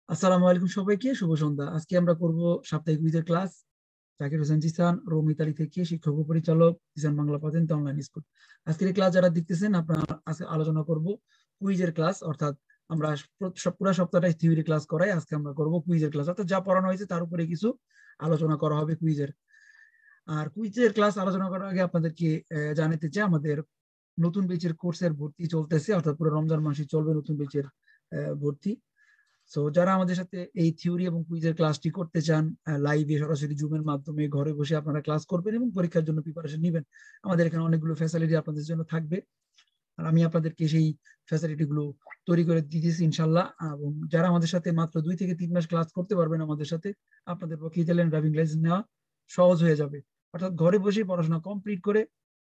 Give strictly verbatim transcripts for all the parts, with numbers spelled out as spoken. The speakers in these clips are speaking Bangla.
আসসালামু আলাইকুম সবাইকে, শুভ সন্ধ্যা। আজকে আমরা করব সাপ্তাহিক কুইজের class. Zakir Hossain Jisan, Rome Italy থেকে, শিক্ষক ও পরিচালক, Jisan Bangla Patente online school. আজকের এই ক্লাস যারা দেখতেছেন, আপনারা আজকে আলোচনা করব কুইজের ক্লাস, অর্থাৎ আমরা পুরো সপ্তাহটাই থিওরি ক্লাস করাই, আজকে আমরা করব কুইজের ক্লাস, অর্থাৎ যা পড়ানো হয়েছে তার উপরে কিছু আলোচনা করা হবে কুইজের। আর কুইজের ক্লাস আলোচনা করার আগে আপনাদেরকে আহ, জানাতে চাই, আমাদের নতুন বেচের কোর্সের ভর্তি চলতেছে, অর্থাৎ পুরো রমজান মাসে চলবে নতুন বেচের ভর্তি। সো যারা আমাদের সাথে এই থিওরি এবং কুইজের ক্লাসটি করতে চান, লাইভে সরাসরি জুমের মাধ্যমে ঘরে বসে আপনারা ক্লাস করবেন এবং পরীক্ষার জন্য প্রিপারেশন নেবেন, আমাদের এখানে অনেকগুলো ফ্যাসিলিটি আপনাদের জন্য থাকবে। আর আমি আপনাদেরকে সেই ফ্যাসিলিটি গুলো তৈরি করে দিতেছি ইনশাল্লাহ। এবং যারা আমাদের সাথে মাত্র দুই থেকে তিন মাস ক্লাস করতে পারবেন আমাদের সাথে, আপনাদের পক্ষে ইতালিয়ান ড্রাইভিং লাইসেন্স নেওয়া সহজ হয়ে যাবে। অর্থাৎ ঘরে বসে পড়াশোনা কমপ্লিট করে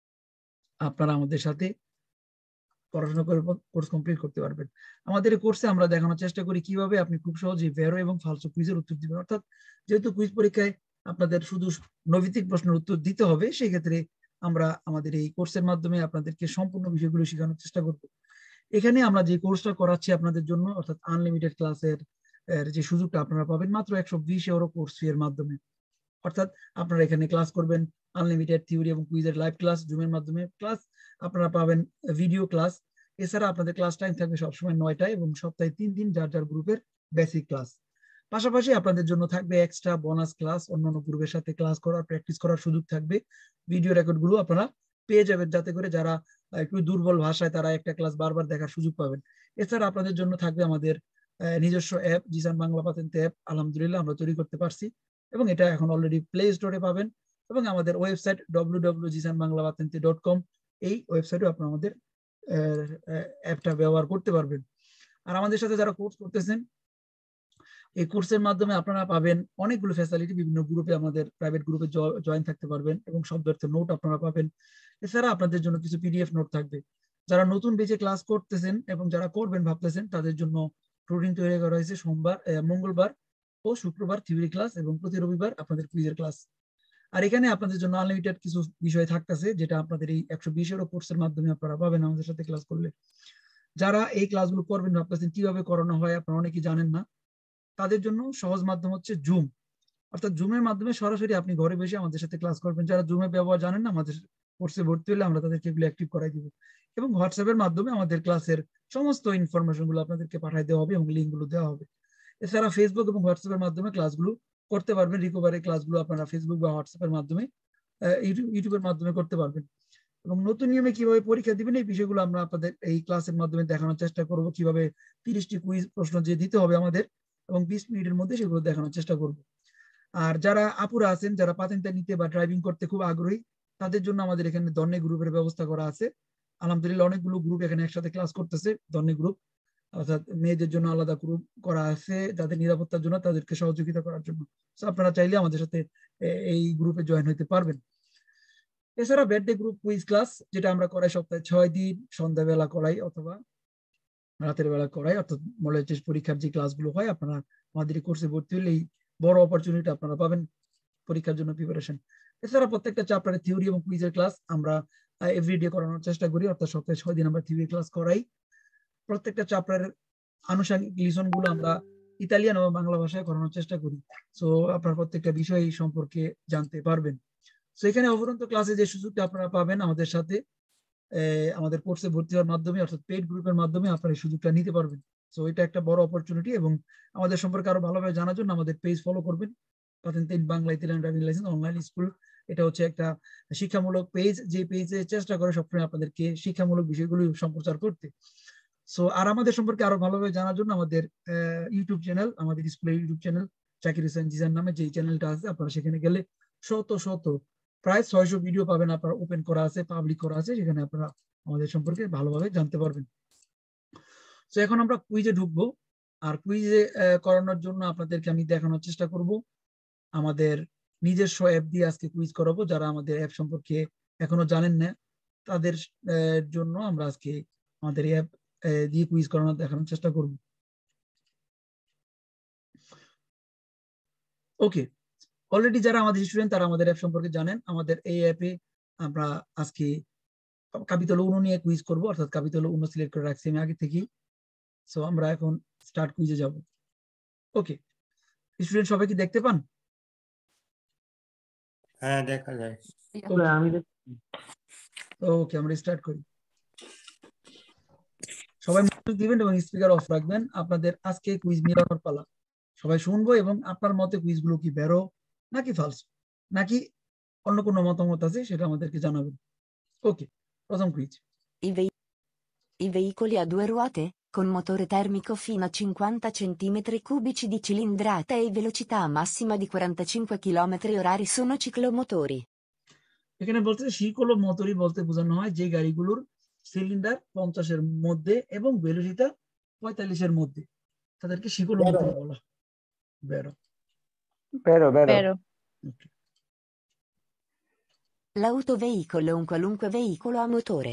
আপনারা আমাদের সাথে পড়াশোনা করে কোর্স কমপ্লিট করতে পারবেন। আমাদের এই কোর্সে আমরা দেখানোর চেষ্টা করি কিভাবে আপনি খুব সহজেই ভেরো এবং ফালসো কুইজের উত্তর দিবেন। অর্থাৎ যেহেতু কুইজ পরীক্ষায় আপনাদের শুধু নৈতিক প্রশ্নের উত্তর দিতে হবে, সেই ক্ষেত্রে আমরা আমাদের এই কোর্সের মাধ্যমে আপনাদেরকে সম্পূর্ণ বিষয়গুলো শেখানোর চেষ্টা করব। এখানে আমরা যে কোর্সটা করাচ্ছি আপনাদের জন্য, অর্থাৎ আনলিমিটেড ক্লাসের যে সুযোগটা আপনারা পাবেন মাত্র একশো বিশ ইউরো কোর্স ফি এর মাধ্যমে। অর্থাৎ আপনারা এখানে ক্লাস করবেন আনলিমিটেড থিওরি এবং কুইজের লাইভ ক্লাস জুমের মাধ্যমে, প্লাস আপনারা পাবেন ভিডিও ক্লাস। এছাড়া আপনাদের ক্লাস টাইম থাকবে সবসময় নয়টায় এবং সপ্তাহে তিন দিন যার যার গ্রুপের বেসিক ক্লাস। পাশাপাশি আপনাদের জন্য থাকবে এক্সট্রা বোনাস ক্লাস, অন্যান্য গ্রুপের সাথে ক্লাস করার, প্র্যাকটিস করার সুযোগ থাকবে। ভিডিও রেকর্ড গুলো আপনারা পেয়ে যাবেন, যাতে করে যারা একটু দুর্বল ভাষায় তারা একটা ক্লাস বারবার দেখার সুযোগ পাবেন। এছাড়া আপনাদের জন্য থাকবে আমাদের নিজস্ব app, Jisan Bangla Patente app. আলহামদুলিল্লাহ আমরা তৈরি করতে পারছি এবং এটা এখন অলরেডি প্লে স্টোরে পাবেন, এবং আমাদের website W W Jisan Bangla Patente dot com, এই ওয়েবসাইটে আপনারা আমাদের অ্যাপটা ব্যবহার করতে পারবেন। আর আমাদের সাথে যারা কোর্স করতেছেন, এই কোর্সের মাধ্যমে আপনারা পাবেন অনেকগুলো ফ্যাসিলিটি। বিভিন্ন গ্রুপে, আমাদের প্রাইভেট গ্রুপে জয়েন থাকতে পারবেন এবং শব্দার্থের নোট আপনারা পাবেন। এছাড়া আপনাদের জন্য কিছু পিডিএফ নোট থাকবে। যারা নতুন বেচে ক্লাস করতেছেন এবং যারা করবেন ভাবতেছেন, তাদের জন্য রুটিন তৈরি করা হয়েছে। সোমবার, মঙ্গলবার ও শুক্রবার থিওরি ক্লাস এবং প্রতি রবিবার আপনাদের কুইজের ক্লাস। আর এখানে আপনাদের জন্য আনলিমিটেড কিছু বিষয় থাকতেছে, যেটা আপনাদের এই একশো বিশ এর কোর্সের মাধ্যমে আপনারা পাবেন আমাদের সাথে ক্লাস করলে। যারা এই ক্লাসগুলো করবেন ভাবতেছেন কিভাবে করানো হয়, আপনারা অনেকেই জানেন না, তাদের জন্য সহজ মাধ্যম হচ্ছে জুম। অর্থাৎ জুমের মাধ্যমে সরাসরি আপনি ঘরে বসে আমাদের সাথে ক্লাস করবেন। যারা জুমের ব্যবহার জানেন না, আমাদের কোর্সে ভর্তি হলে আমরা তাদেরকে এগুলো অ্যাক্টিভ করাই দিব, এবং হোয়াটসঅ্যাপের মাধ্যমে আমাদের ক্লাসের সমস্ত ইনফরমেশন গুলো আপনাদেরকে পাঠিয়ে দেওয়া হবে এবং লিঙ্ক গুলো দেওয়া হবে। এছাড়া ফেসবুক এবং হোয়াটসঅ্যাপের মাধ্যমে ক্লাসগুলো করতে পারবেন। রিকভারি ক্লাসগুলো আপনারা ফেসবুক বা হোয়াটসঅ্যাপের মাধ্যমে, ইউটিউবের মাধ্যমে করতে পারবেন। এবং নতুন নিয়মে কিভাবে পরীক্ষা দিবেন এই বিষয়গুলো আমরা আপনাদের এই ক্লাসের মাধ্যমে দেখানোর চেষ্টা করব। কিভাবে তিরিশটি কুইজ প্রশ্ন যে দিতে হবে আমাদের, এবং বিশ মিনিটের মধ্যে সেগুলো দেখানোর চেষ্টা করব। আর যারা আপুরা আছেন, যারা পাতেন্টটা নিতে বা ড্রাইভিং করতে খুব আগ্রহী, তাদের জন্য আমাদের এখানে দন্নে গ্রুপের ব্যবস্থা করা আছে। আলহামদুলিল্লাহ অনেকগুলো গ্রুপ এখানে একসাথে ক্লাস করতেছে, দন্নে গ্রুপ। অর্থাৎ মেয়েদের জন্য আলাদা গ্রুপ করা আছে, তাদের নিরাপত্তার জন্য, তাদেরকে সহযোগিতা করার জন্য। আপনারা চাইলে আমাদের সাথে এই গ্রুপে জয়েন হতে পারবেন। এছাড়া বেডডে গ্রুপ কুইজ ক্লাস, যেটা আমরা করাই সপ্তাহে ছয় দিন, সন্ধ্যাবেলা করাই অথবা রাতের বেলা করাই। অর্থাৎ মডেল টেস্ট পরীক্ষার যে ক্লাসগুলো হয়, আপনারা আমাদের এই কোর্সে ভর্তি হলে এই বড় অপরচুনিটি আপনারা পাবেন পরীক্ষার জন্য প্রিপারেশন। এছাড়া প্রত্যেকটা চ্যাপ্টারে থিওরি এবং কুইজের ক্লাস আমরা এভরিডে করানোর চেষ্টা করি, অর্থাৎ সপ্তাহে ছয় দিন আমরা থিওরি ক্লাস করাই। প্রত্যেকটা চ্যাপ্টারের আনুষঙ্গিক লিসন গুলো আমরা ইতালিয়ান এবং বাংলা ভাষায় করানোর চেষ্টা করি। সো আপনার প্রত্যেকটা বিষয় সম্পর্কে জানতে পারবেন। সো এখানে অফুরন্ত ক্লাসে যে সুযোগটা আপনারা পাবেন আমাদের সাথে আমাদের কোর্সে ভর্তি হওয়ার মাধ্যমে, অর্থাৎ পেইড গ্রুপের মাধ্যমে আপনারা এই সুযোগটা নিতে পারবেন। সো এটা একটা বড় অপরচুনিটি, এবং আমাদের সম্পর্কে আরো ভালোভাবে জানার জন্য আমাদের পেজ ফলো করবেন, Patente Bangla Italian driving licence online school. এটা হচ্ছে একটা শিক্ষামূলক পেজ, যে পেজে চেষ্টা করে সবসময় আপনাদেরকে শিক্ষামূলক বিষয়গুলো সম্প্রচার করতে। সো আর আমাদের সম্পর্কে আরো ভালোভাবে জানার জন্য আমাদের ইউটিউব চ্যানেল, আমাদের স্কুলের ইউটিউব চ্যানেল জাকির হোসেন জিসান নামে যে চ্যানেলটা আছে, আপনারা সেখানে গেলে শত শত প্রায় ছয়শো ভিডিও পাবেন, আপনারা ওপেন করা আছে, পাবলিক করা আছে, সেখানে আপনারা আমাদের সম্পর্কে ভালোভাবে জানতে পারবেন। তো এখন আমরা কুইজে ঢুকবো। আর কুইজে করানোর জন্য আপনাদেরকে আমি দেখানোর চেষ্টা করব আমাদের নিজস্ব অ্যাপ দিয়ে আজকে কুইজ করাবো। যারা আমাদের অ্যাপ সম্পর্কে এখনো জানেন না, তাদের জন্য আমরা আজকে আমাদের অ্যাপ দিয়ে কুইজ করানোর দেখানোর চেষ্টা করব। ওকে, অলরেডি যারা আমাদের স্টুডেন্ট তারা আমাদের অ্যাপ সম্পর্কে জানেন। আমাদের এই অ্যাপে আমরা আজকে কাপিতল উনো নিয়ে কুইজ করব, অর্থাৎ কাপিতল উনো সিলেক্ট করে রাখছি আমি আগে থেকেই। সো আমরা এখন স্টার্ট কুইজে যাব। ওকে, স্টুডেন্ট সবাই কি দেখতে পান? হ্যাঁ দেখা যায়। আমি ওকে, আমরা স্টার্ট করি। সবাই মনোযোগ দিবেন এবং স্পিকার অফ রাখবেন। আপনাদের আজকে কুইজ মিলানোর পালা। সবাই শুনবো এবং আপনার মতে কুইজগুলো কি বেরো নাকি ফালস নাকি অন্য কোনো মতামত আছে সেটা আমাদেরকে জানাবেন। ওকে, প্রথম quiz. I, vei- I veicoli a due ruote, con motore termico fino a cinquanta centimetri cubici di cilindrata e velocità massima di quarantacinque chilometri orari sono ciclomotori. এখানে বলতে শিকল মোটরই বলতে বোঝানো হয় যে গাড়িগুলোর সিলিন্ডার পঞ্চাশের মধ্যে এবং ভেলোসিটি পঁয়তাল্লিশের মধ্যে, তাদেরকে শিকল মোটর বলা হয়। বেরো Vero, vero. Vero. Okay, L'autoveicolo è un qualunque veicolo a motore.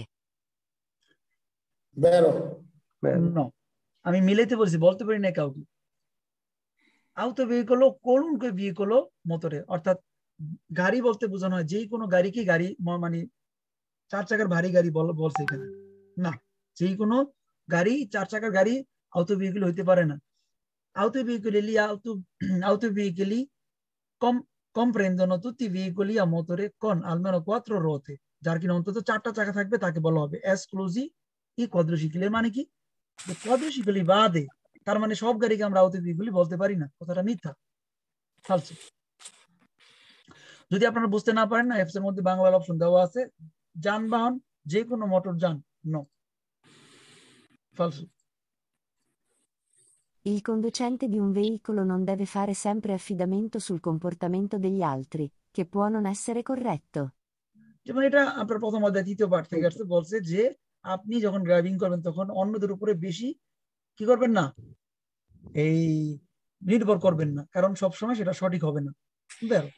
Vero. Vero. no, আমি মিলাইতে বলছি, বলতে পারি না কাউকে। আউটো ভেহিকল কোলুনকে ভেহিকল মোটরে, অর্থাৎ গাড়ি বলতে বোঝানো হয় যে কোনো গাড়িকে গাড়ি ম- মানে চার চাকার ভারী গাড়ি বল- বলছে এখানে না, যে কোনো গাড়ি চার চাকার গাড়ি আউটো ভেহিকল হইতে পারে না। Auto veicoli auto, auto veicoli com- comprendono tutti i veicoli a motore con almeno quattro ruote, যার কিনা অন্তত চারটা চাকা থাকবে তাকে বলা হবে এক্সক্লুসি ই কোয়াড্রোসাইকেল। এর মানে কি, যে কোয়াড্রোসাইকেলই বাদে তার মানে সব গাড়িকে আমরা আউটো ভেহিকলই বলতে পারি না, কথাটা মিথ্যা, ফালতু। যদি আপনারা বুঝতে না পারেন না, এফস এর মধ্যে বাংলা অপশন দেওয়া আছে, যানবাহন যে কোনো মোটর যান, নো, ফালতু। Il conducente di un veicolo non deve fare sempre affidamento sul comportamento degli altri, che può non essere corretto. যেমন এটা আপনার প্রথম অধ্যায় তৃতীয় পাঠ থেকে আসছে, বলছে যে আপনি যখন ড্রাইভিং করবেন তখন অন্যদের উপরে বেশি কি করবেন না, এই নির্ভর করবেন না, কারণ সবসময় সেটা সঠিক হবে না। বেরো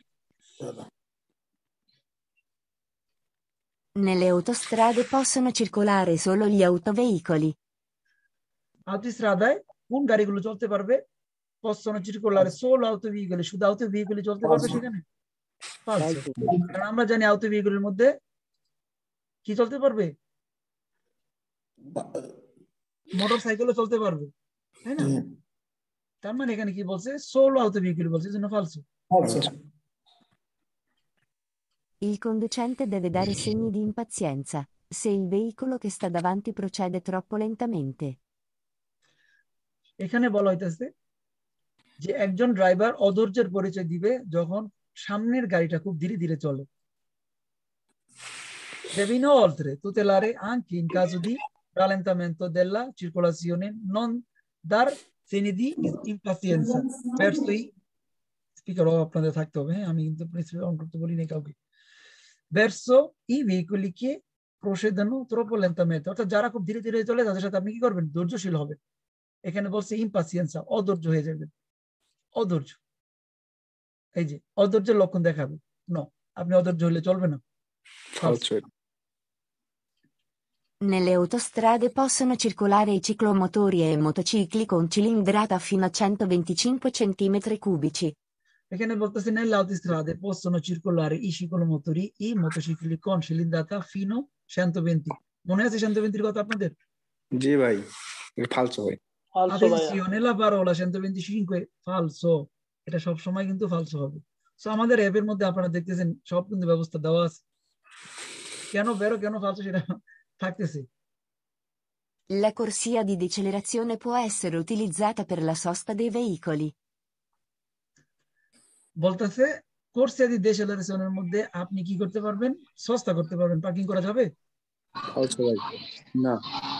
Nelle autostrade possono circolare solo gli autoveicoli. autostradaয় কোন গাড়িগুলো চলতে পারবে? possono circolare solo auto veicoli, শুধু auto veicoli চলতে পারবে সেখানে? ফালসো, কারণ আমরা জানি auto vehicle মধ্যে কি চলতে পারবে, মোটর সাইকেলও চলতে পারবে, তাই না? তার মানে এখানে কি বলছে, সোলো auto veicoli বলছে, জন্য ফালসো। Il conducente deve dare segni di impazienza, se il veicolo che sta davanti procede troppo lentamente. এখানে বলা হইতেছে যে একজন ড্রাইভার অধৈর্যের পরিচয় দিবে যখন সামনের গাড়িটা খুব ধীরে ধীরে চলে। Deve inoltre tutelare anche in caso di rallentamento della circolazione, non dar segni di impazienza verso i স্পিকারও আপনাদের থাকতে হবে, হ্যাঁ, আমি কিন্তু অন করতে বলি না কাউকে। verso i veicoli che procedono troppo lentamente, অর্থাৎ যারা খুব ধীরে ধীরে চলে তাদের সাথে আপনি কি করবেন, ধৈর্যশীল হবে। এখানে বলছে ইম্পাসিয়েন্সা, অধৈর্য হয়ে যাবেন, অধৈর্য, এই যে অধৈর্যের লক্ষণ দেখাবে, নো, আপনি অধৈর্য হলে চলবে না, Falso. Nelle autostrade possono circolare i ciclomotori e motocicli con cilindrata fino a centoventicinque centimetri cubici. এখানে বলতেছে nelle autostrade possono circolare i ciclomotori i motocicli con cilindrata fino centoventi, মনে আছে centoventi কথা আপনাদের? জি ভাই, এটা ফালসো ভাই। Attenzione, la parola centoventicinque falso, এটা সব সময় কিন্তু ফালসো হবে। সো আমাদের অ্যাপের মধ্যে আপনারা দেখতেছেন সব কিন্তু ব্যবস্থা দেওয়া আছে, কেন বেরো কেন ফালসো সেটা থাকতেছে। La corsia di decelerazione può essere utilizzata per la sosta dei veicoli. বলতেছে কোর্সিয়া দি ডেসেলারেশনের মধ্যে আপনি কি করতে পারবেন, সস্তা করতে পারবেন, পার্কিং করা যাবে? ফালসো ভাই, না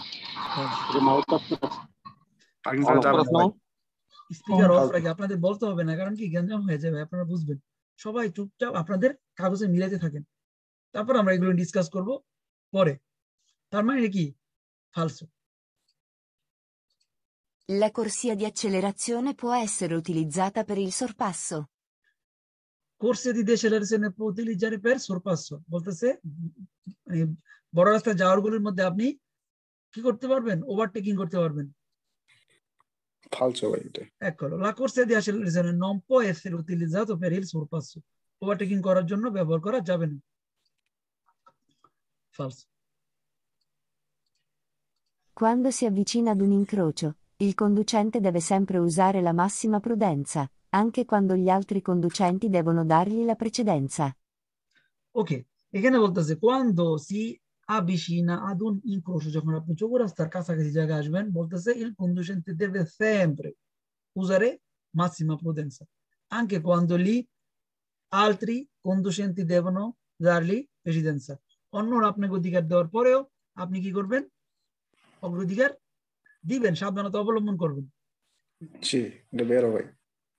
পার্কিং অন করা যাবে করাস না না? ভাই। স্পিকার অফ ফালতু। রাখে, আপনাদের বলতে হবে না, কারণ কি গ্যাঞ্জাম হয়ে যাবে, আপনারা বুঝবেন। সবাই চুপচাপ আপনাদের কাগজে মিলাতে থাকেন, তারপর আমরা এগুলো ডিসকাস করব পরে। তার মানে কি ফালসো। La corsia di accelerazione può essere utilizzata per il sorpasso. কোর্সে দি ডেসেলারেশনের প্রতিলিজারে পের sorpasso বলতেছে মানে বড় রাস্তা যাওয়ার গুলোর মধ্যে আপনি কি করতে পারবেন, ওভারটেকিং করতে পারবেন। ফালসো ভাই এটা। Eccolo, la corsia di accelerazione non può essere utilizzato per il sorpasso, overtaking করার জন্য ব্যবহার করা যাবে না, falso. Quando si avvicina ad un incrocio, Il conducente deve sempre usare la massima prudenza, anche quando gli altri conducenti devono dargli la precedenza. ওকে, এখানে বলতেছে quando si avvicina ad un incrocio, যখন আপনি চৌকো রাস্তার কাছাকাছি জায়গায় আসবেন, বলতেছে il conducente deve sempre usare massima prudenza, anche quando gli altri conducenti devono dargli precedenza. অন্যরা আপনাকে অধিকার দেওয়ার পরেও আপনি কি করবেন? অগ্রাধিকার দিবেন, সাবধানতা অবলম্বন করবেন। জি, এটা vero ভাই।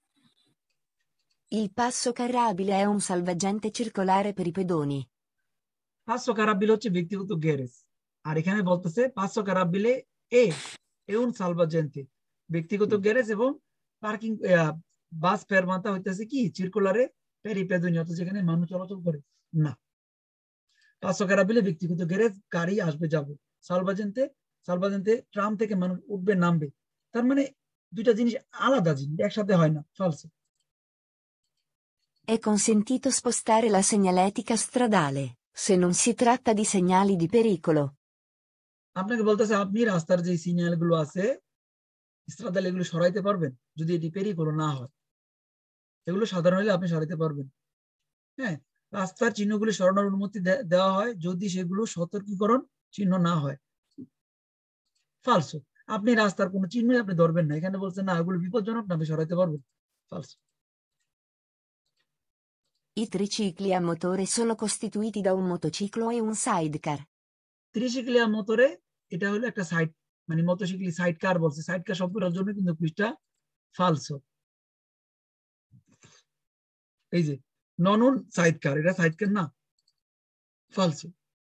Il passo carrabile è un salvagente circolare per i pedoni. পাঁচশো কারাবিলে হচ্ছে ব্যক্তিগত গ্যারেজ, আর এখানে বলতেছে পাঁচশো কারাবিলে এ এউন সালভাজেন্তে, ব্যক্তিগত গ্যারেজ এবং পার্কিং বাস ফেরমাতা হইতেছে কি সার্কুলারে পেরি পেদনি, অর্থাৎ যেখানে মানুষ চলাচল করে না। পাঁচশো কারাবিলে ব্যক্তিগত গ্যারেজ, গাড়ি আসবে যাবে। সালভাজেন্তে সালভাজেন্তে ট্রাম থেকে মানুষ উঠবে নামবে, তার মানে দুইটা জিনিস আলাদা জিনিস, একসাথে হয় না, ফালসো। È consentito spostare la segnaletica stradale, se non si tratta di segnali di pericolo. আপনাকে বলতেছে আপনি রাস্তার যে সিগন্যাল গুলো আছে স্ট্রাদাল এগুলো সরাইতে পারবেন যদি এটি পেরিকোলো না হয়। এগুলো সাধারণ হলে আপনি সরাইতে পারবেন। হ্যাঁ, রাস্তার চিহ্নগুলো সরানোর অনুমতি দেওয়া হয় যদি সেগুলো সতর্কীকরণ চিহ্ন না হয়। ফালসো, আপনি রাস্তার কোনো চিহ্নই আপনি ধরবেন না, এখানে বলছেন না এগুলো বিপজ্জনক না, আপনি সরাইতে পারবেন। ফালসো। I tricicli a motore sono costituiti da un motociclo e un sidecar. ত্রিশিকলিয়া মোটরে এটা হলো একটা সাইড, মানে মোটরসাইকেল সাইড কার বলছে, সাইড কার শব্দটার জন্য কিন্তু পৃষ্ঠা ফালসো। এই যে নন সাইড কার, এটা সাইড কার না, ফালসো।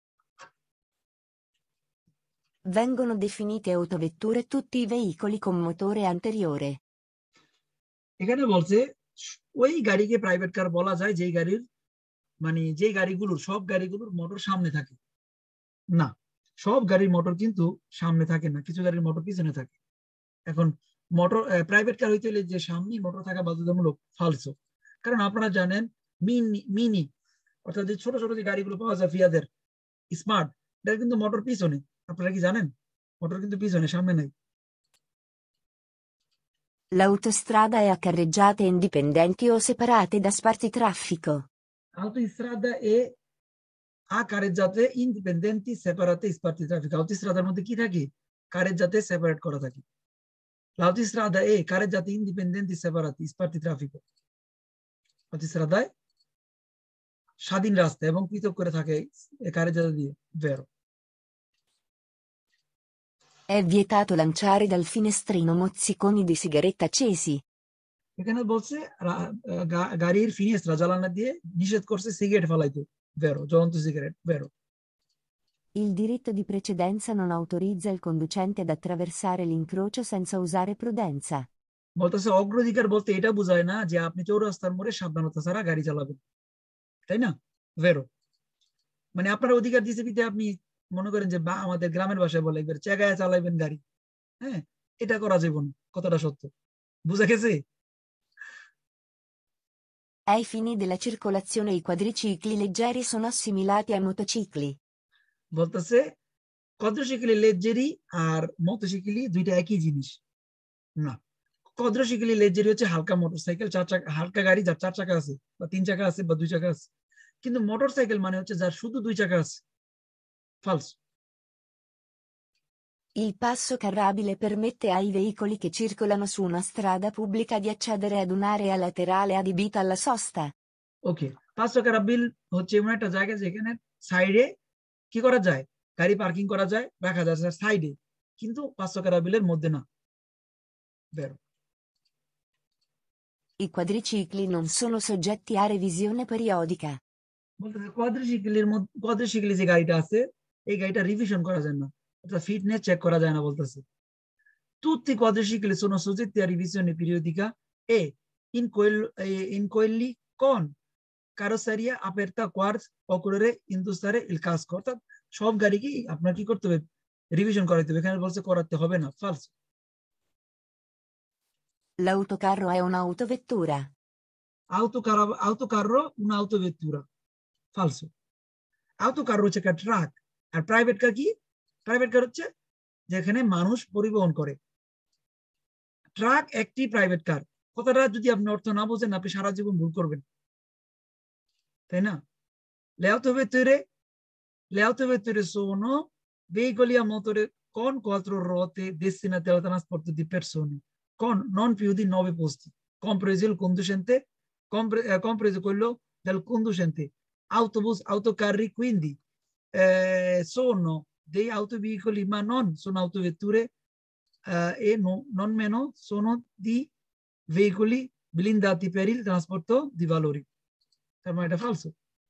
Vengono definite autovetture tutti i veicoli con motore anteriore. এখানে বলছে ওই গাড়িকে প্রাইভেট কার বলা যায় যেই গাড়ির মানে যে গাড়িগুলোর সব গাড়িগুলোর মোটর সামনে থাকে না। সব গাড়ির মোটর কিন্তু সামনে থাকে না, কিছু গাড়ির মোটর পিছনে থাকে। এখন মোটর প্রাইভেট কার হইতে হলে যে সামনে মোটর থাকা বাধ্যতামূলক, ফালসো। কারণ আপনারা জানেন মিনি মিনি অর্থাৎ যে ছোট ছোট যে গাড়িগুলো পাওয়া যায় ফিয়াদের স্মার্ট, এটা কিন্তু মোটর পিছনে। আপনারা কি জানেন মোটর কিন্তু পিছনে, সামনে নাই। L'autostrada è a carreggiate indipendenti o separate da spartitraffico. Autostrada è a carreggiate indipendenti separate spartitraffico. Autostradaর মধ্যে কি থাকে? carreggiate সেপারেট করা থাকে। L'autostrada è carreggiate indipendenti separate spartitraffico. Autostradaয় স্বাধীন রাস্তা এবং পৃথক করে থাকে carreggiate দিয়ে, vero. È vietato lanciare dal finestrino mozziconi di sigaretta accesi. এখানে বলছে গাড়ির ফিনেস্ত্রা জ্বালানা দিয়ে নিষেধ করছে সিগারেট ফালাইতে, vero, জ্বলন্ত cigarette, vero. Il diritto di precedenza non autorizza il conducente ad attraversare l'incrocio senza usare prudenza. বলতেছে অগ্রাধিকার বলতে এটা বোঝায় না যে আপনি চৌরাস্তার মোড়ে সাবধানতা ছাড়া গাড়ি চালাবেন, তাই না, vero. মানে আপনার অধিকার দিয়েছে বিধে আপনি মনে করেন যে বা আমাদের গ্রামের ভাষায় বলে একবার চেগায় চালাইবেন গাড়ি, হ্যাঁ, এটা করা যাবে না, কথাটা সত্য, বুঝা গেছে। Ai fini della circolazione i quadricicli leggeri sono assimilati ai motocicli. বলতেছে quadricicli leggeri আর মোটরসাইকেল দুইটা একই জিনিস না। quadricicli leggeri হচ্ছে হালকা মোটরসাইকেল, চার চাকা, হালকা গাড়ি যার চার চাকা আছে বা তিন চাকা আছে বা দুই চাকা আছে, কিন্তু মোটরসাইকেল মানে হচ্ছে যার শুধু দুই চাকা আছে, ফালসো। Il passo carrabile permette ai veicoli che circolano su una strada pubblica di accedere ad un'area laterale adibita alla sosta. ওকে, পাঁচশো কারাবিল হচ্ছে এমন একটা জায়গা যেখানে সাইডে কি করা যায়, গাড়ি পার্কিং করা যায়, রাখা যায় সাইডে, কিন্তু পাঁচশো কারাবিলের মধ্যে না, vero. I quadricicli non sono soggetti a revisione periodica. বলতেছে কোয়াড্রিসাইকেলের মধ্যে কোয়াড্রিসাইকেলে যে গাড়িটা আছে এই গাড়িটা রিভিশন করা যায় না, অর্থাৎ ফিটনেস চেক করা যায় না। বলতেছে tutti i quadricicli sono soggetti a revisione periodica e in quello in quelli con carrozzeria aperta quartz occorre indossare il casco, অর্থাৎ সব গাড়িকে আপনার কি করতে হবে, রিভিশন করাইতে হবে। এখানে বলছে করাতে হবে না, ফালসো। L'autocarro è un'autovettura. autocarro autocarro un'autovettura, falso. autocarro হচ্ছে একটা ট্রাক, আর প্রাইভেট কার কি, প্রাইভেট কার হচ্ছে যেখানে মানুষ পরিবহন করে, ট্রাক একটি প্রাইভেট কার। কথাটা যদি আপনি অর্থ না বোঝেন আপনি সারা জীবন ভুল করবেন, তাই না? L'auto vetture, le autovetture sono veicoli a motore con quattro ruote destinati al trasporto di persone, con non più di nove posti, compreso il conducente, compre, eh, compreso quello del conducente. Autobus, autocarri, quindi eh, sono dei autoveicoli, ma non sono autovetture eh, e no, non meno sono di veicoli blindati per il trasporto di valori. Ma è falso.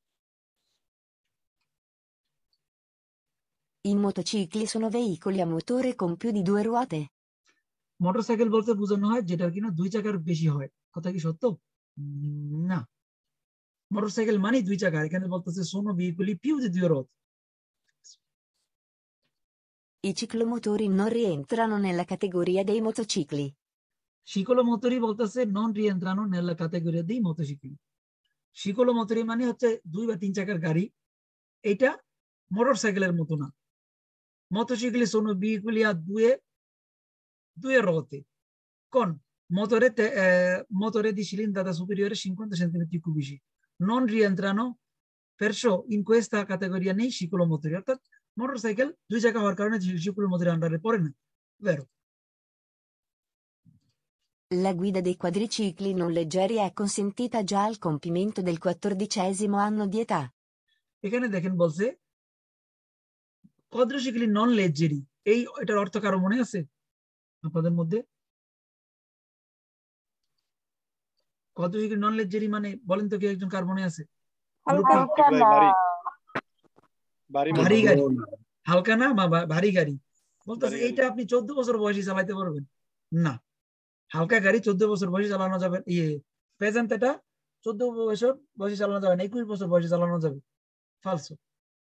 I motocicli sono veicoli a motore con più di due ruote. Motorcycle বলতে বোঝানো হয় যেটার কিনা দুই চাকার বেশি হয়। কথা কি সত্য? না, মোটরসাইকেল মানে দুই চাকা, এখানে বলতেছে sono veicoli più di due ruote. I ciclomotori non rientrano nella categoria dei motocicli. Ciclomotori বলতেছে non rientrano nella categoria dei motocicli. Ciclomotori মানে হচ্ছে দুই বা তিন চাকার গাড়ি, এটা মোটরসাইকেলের মতো না। Motocicli sono veicoli a due due ruote con motore, te, eh, motore di cilindrata superiore a cinquanta centimetri cubici. Non rientrano perciò in questa categoria nei ciclomotori. অর্থাৎ মোটরসাইকেল দুই চাকা হওয়ার কারণে ciclomotori আন্ডারে পড়ে না, vero? La guida dei quadricicli non leggeri è consentita già al compimento del quattordicesimo anno di età. এখানে দেখেন বলছে quadricicli non leggeri, এই এটার অর্থ কারো মনে আছে আপনাদের মধ্যে? quadricicli non leggeri মানে বলেন তো কি একজন কার মনে আছে? ভারী গাড়ি, হালকা না বা ভারী গাড়ি। বলতেছে এইটা আপনি চোদ্দ বছর বয়সে চালাইতে পারবেন না। হালকা গাড়ি চোদ্দ বছর বয়সে চালানো যাবে, ইয়ে প্রেজেন্ট এটা চোদ্দ বছর বয়সে চালানো যাবে না, একুশ বছর বয়সে চালানো যাবে। ফালসো।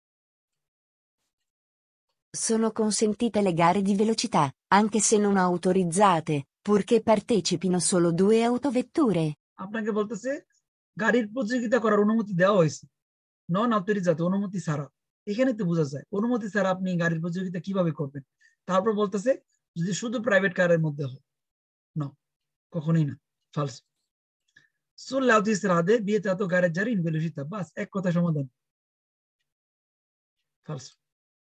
Sono consentite le gare di velocità, anche se non autorizzate, purché partecipino solo due autovetture. আপনাকে বলতেছে গাড়ির প্রতিযোগিতা করার অনুমতি দেওয়া হয়েছে, নন অথরিজাত, অনুমতি ছাড়া। এখানে তো বোঝা যায় অনুমতি ছাড়া আপনি গাড়ির প্রতিযোগিতা কিভাবে করবেন। তারপর বলতেছে যদি শুধু প্রাইভেট কারের মধ্যে হয়, না, কখনোই না, ফালস। Sulle autostrade vietato gareggiare in velocità, বাস এক কথা সমাধান। Falso.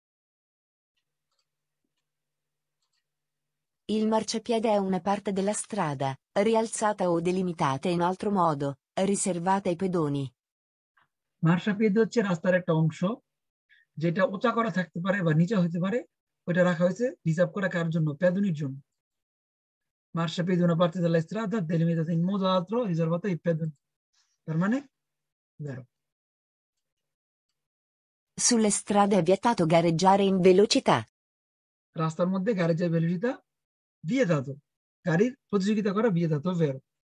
Il marciapiede è una parte della strada, rialzata o delimitata in altro modo, riservata ai pedoni. মার্শাপিয়েদ হচ্ছে রাস্তার একটা অংশ যেটা উঁচা করা থাকতে পারে বা নিচা হতে পারে, ওইটা রাখা হয়েছে রিজার্ভ করা কার জন্য? পেদুনির জন্য। মার্শাপিয়েদ una parte della strada delimitata in modo altro riservata ai pedoni. তার মানে vero. Sulle strade è vietato gareggiare in velocità. রাস্তার মধ্যে গাড়ির ভেলোসিটা vietato, গাড়ির প্রতিযোগিতা করা vietato, vero.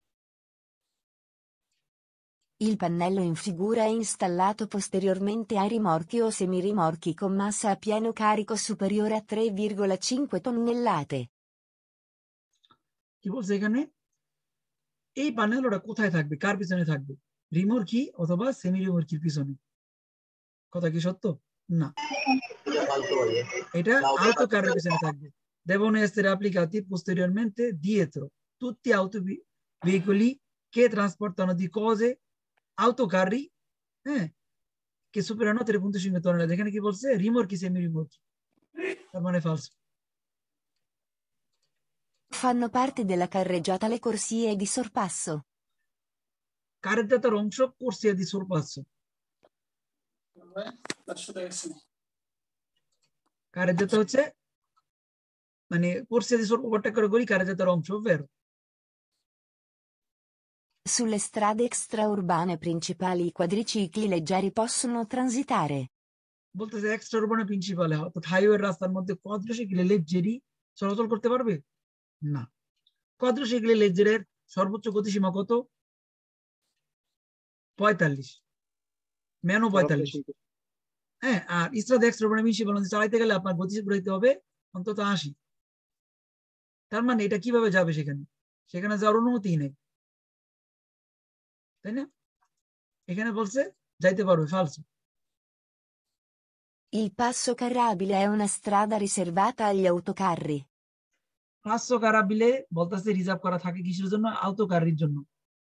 Il pannello in figura è installato posteriormente ai rimorchi o semirimorchi con massa a pieno carico superiore a tre virgola cinque tonnellate. কি বলছে এখানে? এই প্যানেল ওটা কোথায় থাকবে, কার পিছনে থাকবে? রিমোর্কি অথবা সেমি রিমোর্কির পিছনে। কথা কি সত্য? না, এটা autocarri পিছনে থাকবে। Devono essere applicati posteriormente dietro tutti autoveicoli che trasportano di cose, autocarri eh, che superano tre virgola cinque tonnellate. এখানে কি বলছে? রিমোর্কি সেমি রিমোর্কি, তার মানে falso. Fanno parte della carreggiata le corsie di sorpasso. Carreggiataর অংশ corsia di sorpasso. carreggiata হচ্ছে মানে corsia di sorpasso, ওভারটেক করে গলি carreggiataর অংশ, vero. Sulle strade extraurbane principali i quadricicli leggeri possono transitare. বলতেছে এক্সট্রা উর্বানে প্রিন্সিপালে অর্থাৎ হাইওয়ের রাস্তার মধ্যে quadricicli leggeri চলাচল করতে পারবে না। quadricicli leggeরির সর্বোচ্চ গতিসীমা কত? পঁয়তাল্লিশ, মেনো পঁয়তাল্লিশ। হ্যাঁ, আর স্ট্রাদা এক্সট্রা উর্বানে প্রিন্সিপাল চালাইতে গেলে আপনার গতি হইতে হবে অন্তত আশি। তার মানে এটা কিভাবে যাবে সেখানে? সেখানে যাওয়ার অনুমতি নেই, তাই না? এখানে বলছে যাইতে পারবে, ফালসো। Il passo carrabile è una strada riservata agli autocarri. passo carabile বলতাছে রিজার্ভ করা থাকে কিসের জন্য? autocarriর জন্য।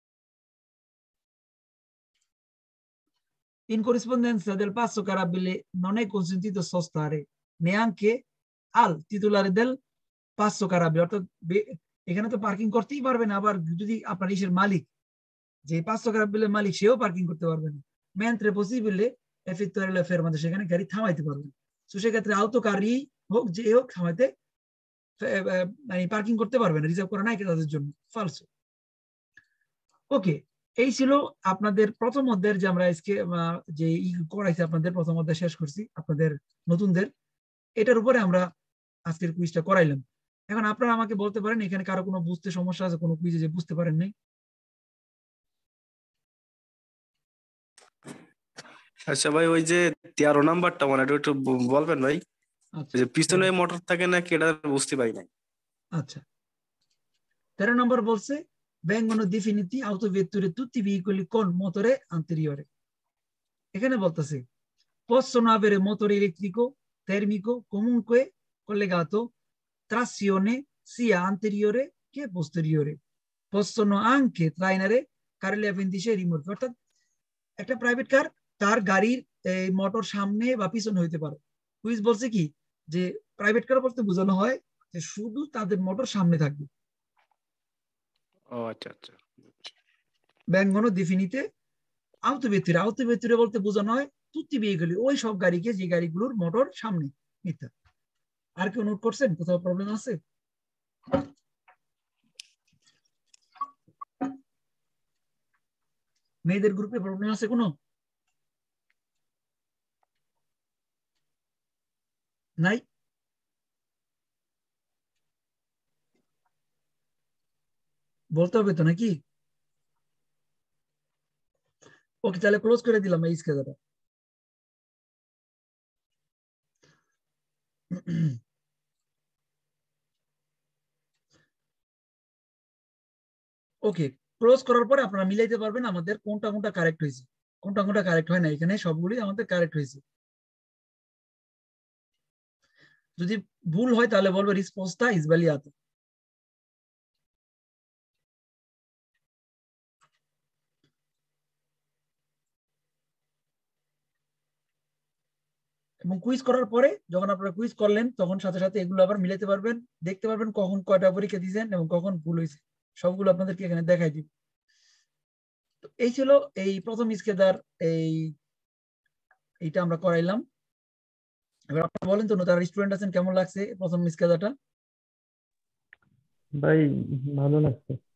In corrispondenza del passo carabile non è consentito sostare neanche al titolare del passo carabile, অর্থাৎ এখানে তো পার্কিং করতেই পারবে না, আবার যদি আপনার ইসের মালিক যে passo carabile মালিক সেও পার্কিং করতে পারবে না। mentre possibile effettuare la fermata, সেখানে গাড়ি থামাইতে পারবে। তো সেক্ষেত্রে autocarri হোক যে হোক থামাইতে মানে পার্কিং করতে পারবে না, রিজার্ভ করা নাই তাদের জন্য। ফালসো। ওকে, এই ছিল আপনাদের প্রথম অধ্যায়ের যে আমরা আজকে যে ই করাইছি আপনাদের প্রথম অধ্যায় শেষ করছি আপনাদের নতুনদের, এটার উপরে আমরা আজকের কুইজটা করাইলাম। এখন আপনারা আমাকে বলতে পারেন এখানে কারো কোনো বুঝতে সমস্যা আছে কোনো কুইজে যে বুঝতে পারেন নাই? আচ্ছা ভাই, ওই যে তেরো নাম্বারটা মানে একটু বলবেন ভাই? আচ্ছা, যে পিছনে মোটর থাকে না কি, এটা বুঝতে পারি নাই। আচ্ছা, তেরো নম্বর বলছে vengono definiti autovetture tutti i veicoli con motore anteriore। এখানে বলতেছে possono avere motore elettrico, termico, comunque collegato, trazione sia anteriore che posteriore, possono anche trainare carri appendici rimorchi। অর্থাৎ একটা প্রাইভেট কার তার গাড়ির মোটর সামনে বা পিছনে হইতে পারে। কুইজ বলছে কি যে প্রাইভেট কার বলতে বোঝানো হয় যে শুধু তাদের মোটর সামনে থাকবে। ও আচ্ছা আচ্ছা। vengono definite autovetture, autovetture বলতে বোঝানো হয় tutti i veicoli, ওই সব গাড়িকে যে গাড়িগুলোর মোটর সামনে। মিথ্যা। আর কেউ নোট করছেন? কোথাও প্রবলেম আছে? মেয়েদের গ্রুপে প্রবলেম আছে কোনো? নাই? বলতে হবে তো নাকি? ওকে, তাহলে ক্লোজ করে দিলাম এই স্কেজারটা। ওকে, ক্লোজ করার পরে আপনারা মিলাইতে পারবেন আমাদের কোনটা কোনটা কারেক্ট হয়েছে, কোনটা কোনটা কারেক্ট হয় না। এখানে সবগুলি আমাদের কারেক্ট হয়েছে। যদি ভুল হয় তাহলে বলবে রিসপন্সটা ইসবালিয়াত। এবং কুইজ করার পরে যখন আপনারা কুইজ করলেন তখন সাথে সাথে এগুলো আবার মিলাতে পারবেন, দেখতে পারবেন কখন কয়টা পরীক্ষা দিয়েছেন এবং কখন ভুল হয়েছে, সবগুলো আপনাদেরকে এখানে দেখাই দিব। তো এই ছিল এই প্রথম স্কেদার, এই এইটা আমরা করাইলাম। এবার আপনারা বলেন তো তারা স্টুডেন্ট আছেন, কেমন লাগছে প্রথম স্কেদারটা? ভাই ভালো লাগছে।